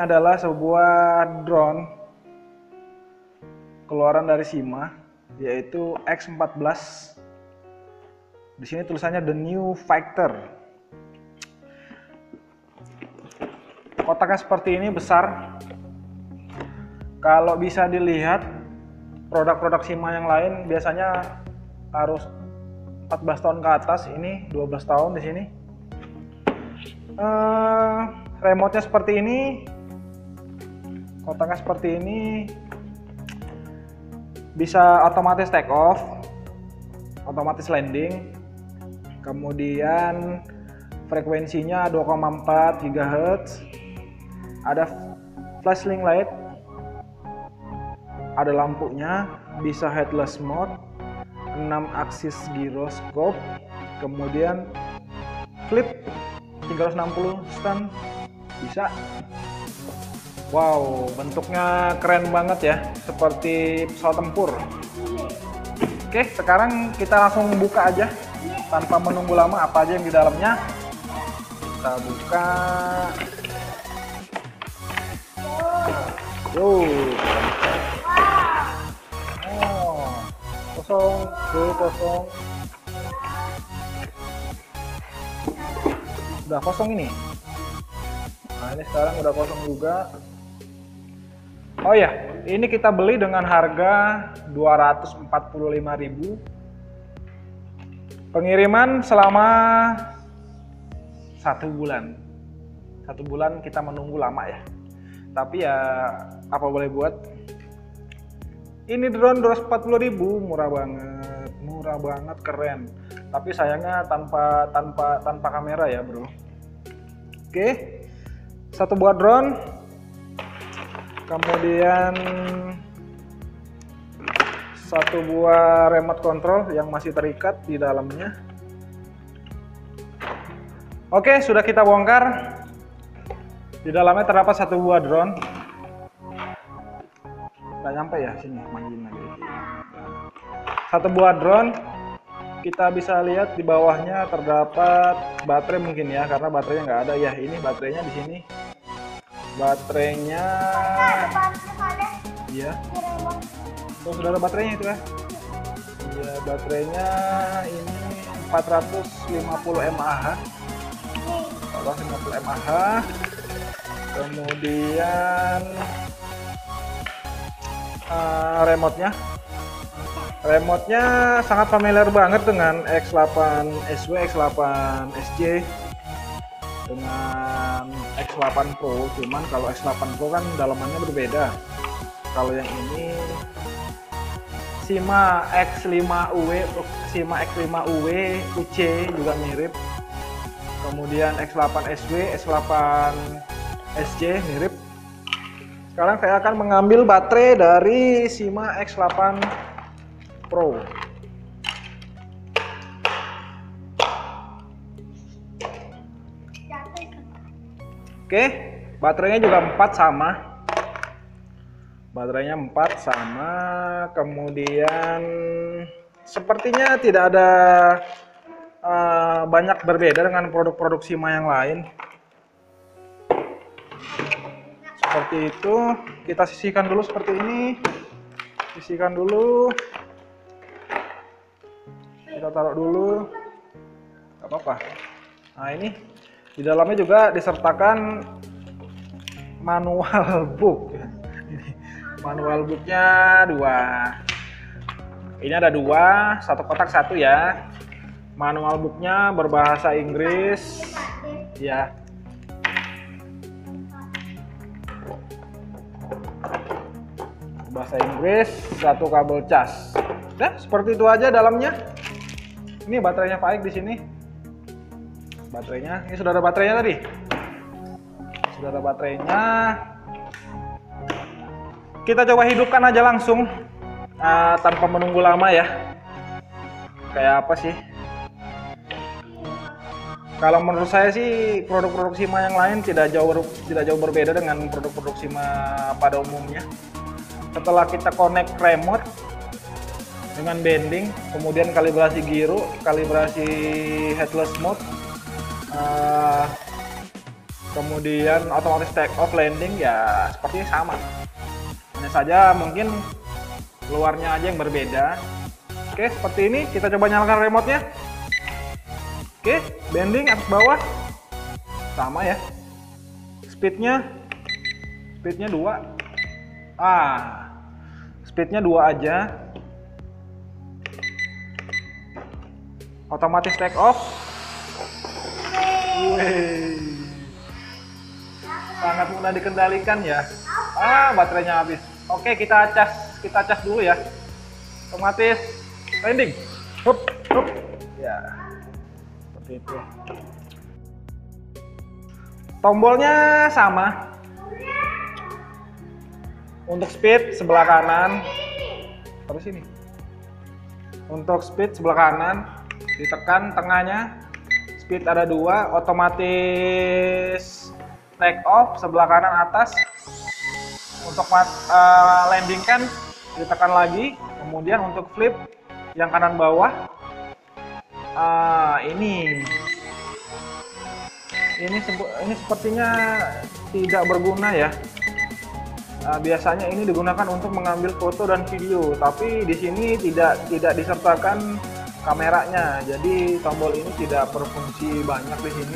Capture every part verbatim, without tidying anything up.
Ini adalah sebuah drone keluaran dari Sima, yaitu X empat belas. Di sini tulisannya The New Fighter. Kotaknya seperti ini, besar. Kalau bisa dilihat produk-produk Sima yang lain biasanya harus empat belas tahun ke atas, ini dua belas tahun di sini. Uh, remote-nya seperti ini, kotaknya seperti ini, bisa otomatis take off, otomatis landing, kemudian frekuensinya dua koma empat gigahertz, ada flashing light, ada lampunya, bisa headless mode, enam aksis gyroscope, kemudian flip tiga ratus enam puluh stand bisa. Wow, bentuknya keren banget ya, seperti pesawat tempur. Oke, sekarang kita langsung buka aja tanpa menunggu lama. Apa aja yang di dalamnya kita buka. Yo, oh, kosong, tuh kosong. Udah kosong ini. Nah, ini sekarang udah kosong juga. Oh ya, ini kita beli dengan harga dua ratus empat puluh lima ribu. Pengiriman selama satu bulan. Satu bulan kita menunggu lama ya. Tapi ya apa boleh buat. Ini drone dua ratus empat puluh ribu, murah banget, murah banget, keren. Tapi sayangnya tanpa tanpa tanpa kamera ya, bro. Oke, satu buah drone, kemudian satu buah remote control yang masih terikat di dalamnya. Oke, sudah kita bongkar. Di dalamnya terdapat satu buah drone. Nggak nyampe ya sini, majuin lagi. Satu buah drone. Kita bisa lihat di bawahnya terdapat baterai mungkin ya, karena baterainya nggak ada ya. Ini baterainya di sini. Baterainya, iya. Oh, sudah ada baterainya itu ya? Iya, baterainya ini empat ratus lima puluh mAh. empat ratus lima puluh mAh. Kemudian uh, remote-nya. Remote-nya sangat familiar banget dengan X delapan S W, X delapan S J, dengan X delapan Pro. Cuman kalau X delapan Pro kan dalamannya berbeda. Kalau yang ini Sima X lima U W, Sima X lima U W U C juga mirip. Kemudian X delapan S W, X delapan S J mirip. Sekarang saya akan mengambil baterai dari Sima X delapan Pro. Oke, baterainya juga empat sama. Baterainya empat sama. Kemudian sepertinya tidak ada uh, banyak berbeda dengan produk-produk Sima yang lain. Seperti itu. Kita sisihkan dulu seperti ini. Sisihkan dulu. Kita taruh dulu, nggak apa-apa. Nah, ini di dalamnya juga disertakan manual book. Manual booknya dua. Ini ada dua, satu kotak satu ya. Manual booknya berbahasa Inggris, ya. Bahasa Inggris, satu kabel cas. Nah, seperti itu aja dalamnya. Ini baterainya Faik di sini. Baterainya, ini sudah ada baterainya tadi. Sudah ada baterainya. Kita coba hidupkan aja langsung uh, tanpa menunggu lama ya. Kayak apa sih? Kalau menurut saya sih produk-produk Sima yang lain tidak jauh tidak jauh berbeda dengan produk-produk Sima pada umumnya. Setelah kita connect remote dengan bending, kemudian kalibrasi gyro, kalibrasi headless mode, uh, kemudian otomatis take off landing ya sepertinya sama. Hanya saja mungkin luarnya aja yang berbeda. Oke, seperti ini. Kita coba nyalakan remote-nya. Oke, bending atas bawah sama ya. Speednya, speednya dua. Ah, speednya dua aja. Otomatis take off. Wih, sangat mudah dikendalikan ya. Ah, baterainya habis. Oke, kita cas, kita cas dulu ya. Otomatis landing. Hup, hup. Ya. Seperti itu. Tombolnya sama. Untuk speed sebelah kanan. Terus ini. Untuk speed sebelah kanan, ditekan tengahnya. Speed ada dua. Otomatis take off sebelah kanan atas. Untuk uh, landing kan ditekan lagi. Kemudian untuk flip yang kanan bawah. Uh, ini ini ini sepertinya tidak berguna ya. Uh, biasanya ini digunakan untuk mengambil foto dan video, tapi di sini tidak tidak disertakan kameranya, jadi tombol ini tidak berfungsi banyak di sini.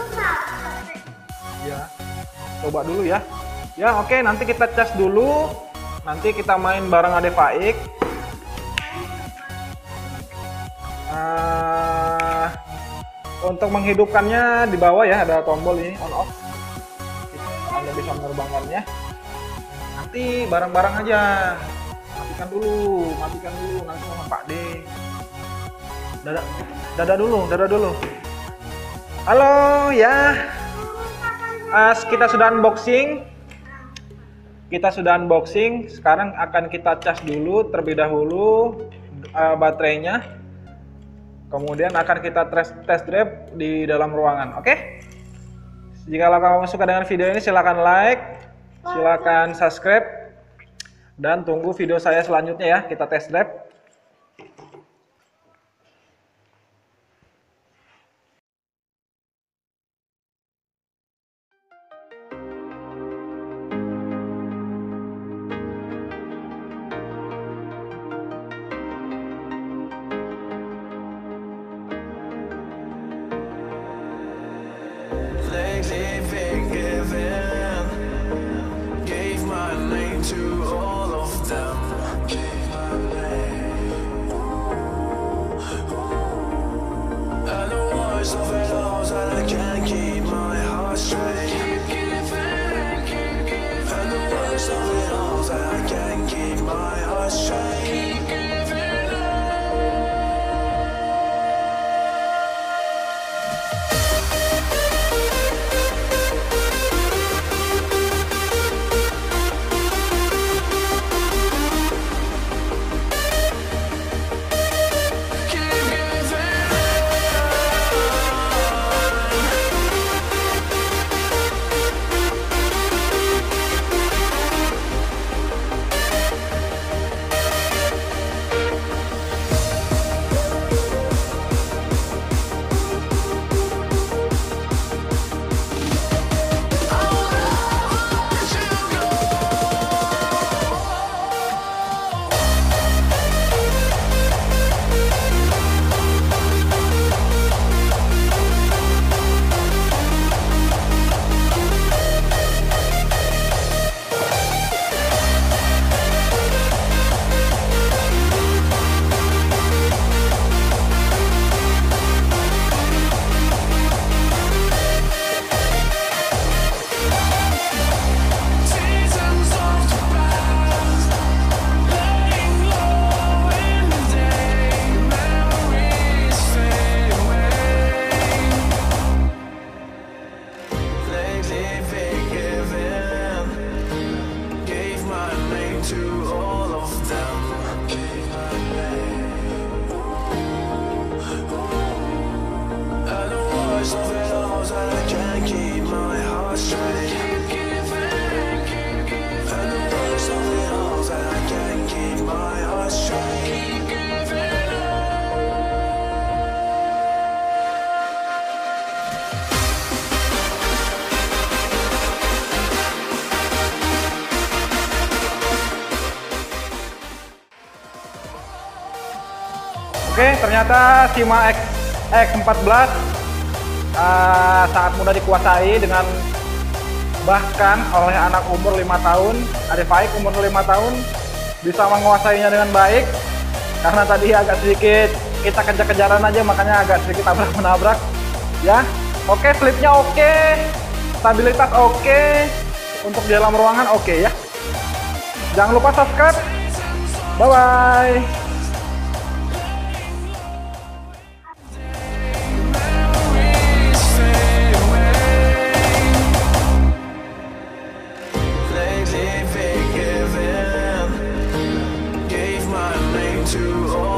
Ya, coba dulu ya. Ya oke, nanti kita cas dulu, nanti kita main bareng Ade Faik. Uh, untuk menghidupkannya di bawah ya ada tombol ini on off. Anda bisa menerbangkannya. Nanti bareng-bareng aja. Matikan dulu, matikan dulu nanti sama Pak D. Dada, dada dulu, dada dulu. Halo ya. Uh, kita sudah unboxing. Kita sudah unboxing. Sekarang akan kita cas dulu terlebih dahulu uh, baterainya. Kemudian akan kita tes, test drive di dalam ruangan, oke? Okay? Jika kamu suka dengan video ini, silakan like, silakan subscribe, dan tunggu video saya selanjutnya ya, kita test drive. Gave my name to all of them. Gave my name. Oke, ternyata Shima X X empat belas uh, sangat mudah dikuasai dengan bahkan oleh anak umur lima tahun, adik Faik umur lima tahun bisa menguasainya dengan baik. Karena tadi agak sedikit kita kejar-kejaran aja, makanya agak sedikit tabrak-menabrak ya. Oke, flipnya oke, stabilitas oke, untuk di dalam ruangan oke ya. Jangan lupa subscribe. Bye bye. To